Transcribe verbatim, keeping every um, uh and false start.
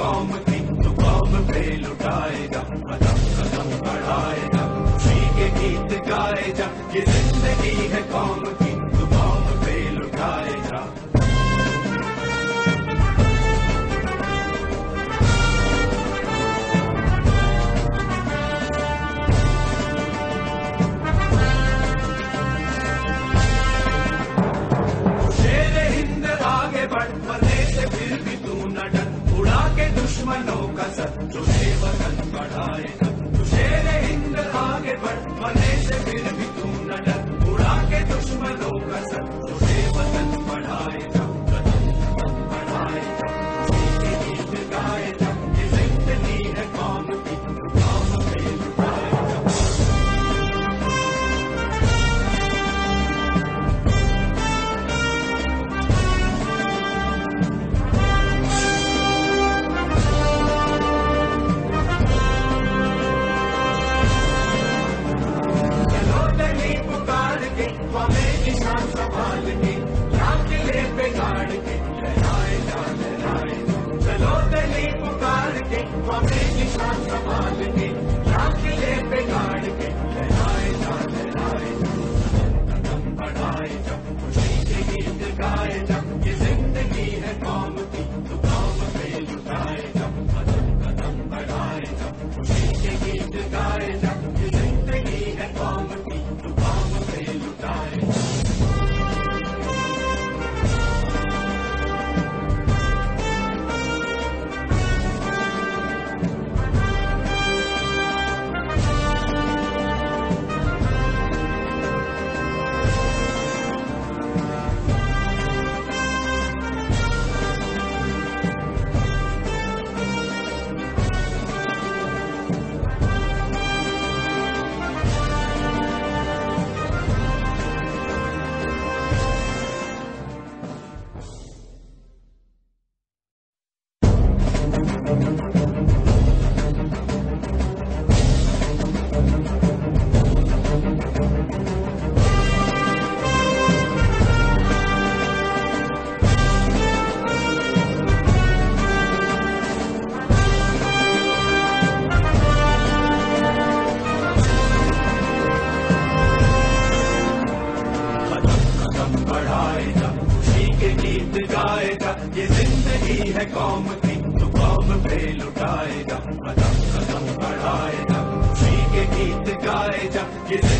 कौम की तो कौम पे लुटाए जा, कदम कदम बढ़ाए जा, खुशी के गीत गाए जा, ये जिंदगी है कौम की तो कौम पे लुटाए जा। दुश्मनों का सर जो वतन बढ़ाए जा, तू शेर हिंद आगे बढ़, मरने से फिर भी तू न डर, उड़ा के दुश्मनों का सर जो वतन बढ़ाए जा, कदम कदम बढ़ाए जा, खुशी के गीत गाए जा, ये जिंदगी है कौम की तो कौम पे लुटाए जा। निशान संभाल के किले पे गाड़ के लहराए जा लहराए जा, चलो दिली पुकार के हमें निशान संभाल के किले पे गाड़ के लहराए जा लहराए जा, कदम बढ़ाए जा, खुशी के गीत गाए जा, ये जिंदगी है कौम की तो कौम पे लुटाए जा, कदम कदम बढ़ाए जा, खुशी के गीत गाए जा, ये जिंदगी है कौम की तो कौम पे लुटाए जा। ये जिंदगी है कौम की तो कौम पे लुटाए जा, कदम कदम बढ़ाए जा, खुशी के गीत गाए जा, ये